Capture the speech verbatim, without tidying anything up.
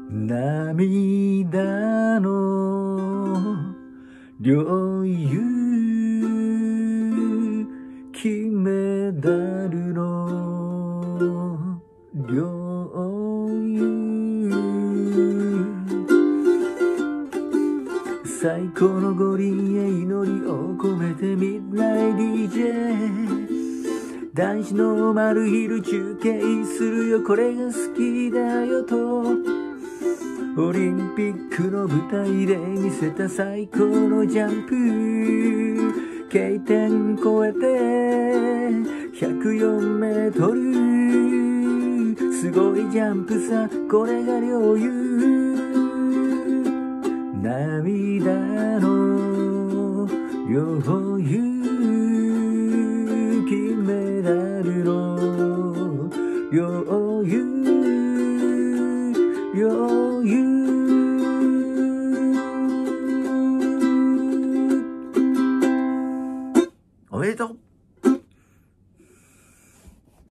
涙の領有金メダルの領有最高の五輪へ祈りを込めてミッドナイト ディージェー 男子の丸昼中継するよこれが好きだよとオリンピックの舞台で見せた最高のジャンプ K 点超えてひゃくよんメートルすごいジャンプさこれが領有涙の領有金メダルの領有領有おめでとう。